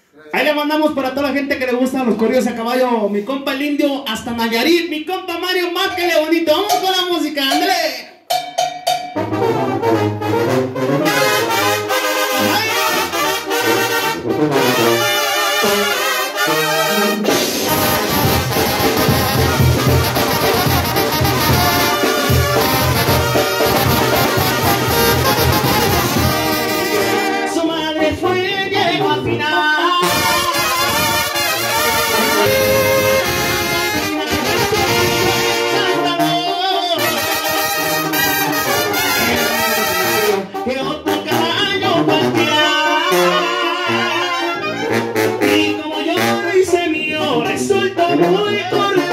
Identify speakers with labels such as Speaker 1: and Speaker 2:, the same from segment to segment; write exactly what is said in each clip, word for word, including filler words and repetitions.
Speaker 1: Ahí le mandamos para toda la gente que le gustan los corridos a caballo. Mi compa el Indio hasta Nayarit. Mi compa Mario Máquele bonito. Vamos con la música, ándale. Su madre fue, llegó al final. Que otro caballo cualquiera, y como yo lo hice mío, resultó muy corredor.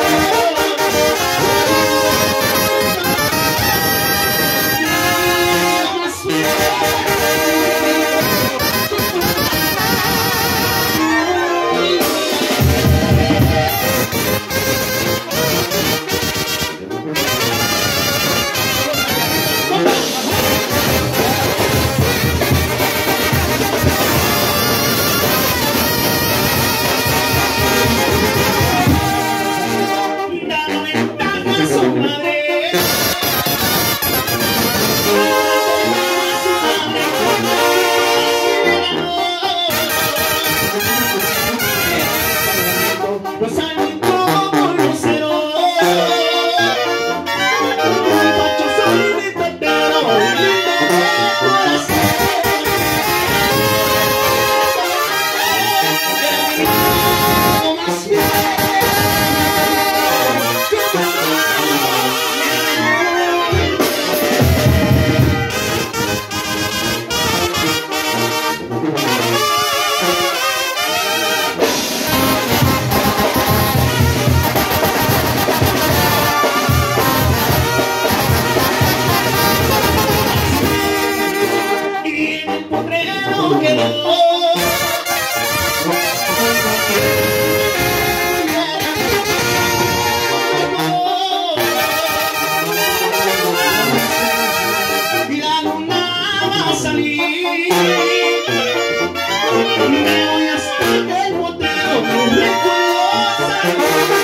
Speaker 1: Me voy hasta el boteo, me puedo salir.